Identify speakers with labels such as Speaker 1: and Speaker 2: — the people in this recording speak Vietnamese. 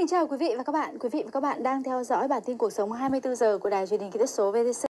Speaker 1: chào quý vị và các bạn. Quý vị và các bạn đang theo dõi bản tin cuộc sống 24 giờ của Đài Truyền hình Kỹ thuật số VTC.